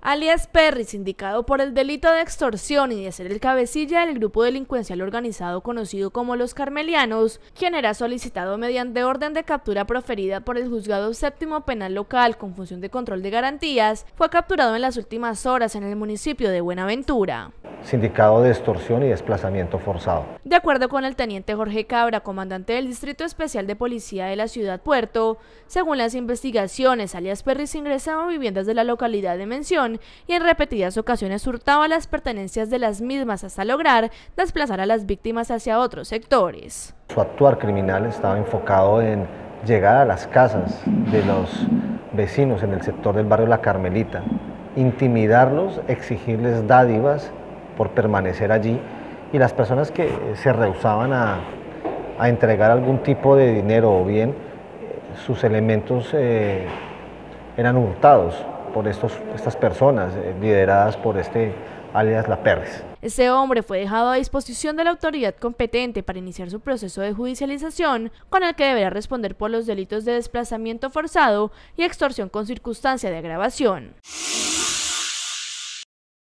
Alias Perris, indicado por el delito de extorsión y de ser el cabecilla del grupo delincuencial organizado conocido como Los Carmelianos, quien era solicitado mediante orden de captura proferida por el Juzgado Séptimo Penal Local con función de control de garantías, fue capturado en las últimas horas en el municipio de Buenaventura. Sindicado de extorsión y desplazamiento forzado. De acuerdo con el teniente Jorge Cabra, comandante del Distrito Especial de Policía de la Ciudad Puerto, según las investigaciones, alias Perris ingresaba a viviendas de la localidad de mención y en repetidas ocasiones hurtaba las pertenencias de las mismas hasta lograr desplazar a las víctimas hacia otros sectores. Su actuar criminal estaba enfocado en llegar a las casas de los vecinos en el sector del barrio La Carmelita, intimidarlos, exigirles dádivas por permanecer allí, y las personas que se rehusaban a entregar algún tipo de dinero o bien sus elementos eran hurtados por estas personas lideradas por alias La Perris. Este hombre fue dejado a disposición de la autoridad competente para iniciar su proceso de judicialización, con el que deberá responder por los delitos de desplazamiento forzado y extorsión con circunstancia de agravación.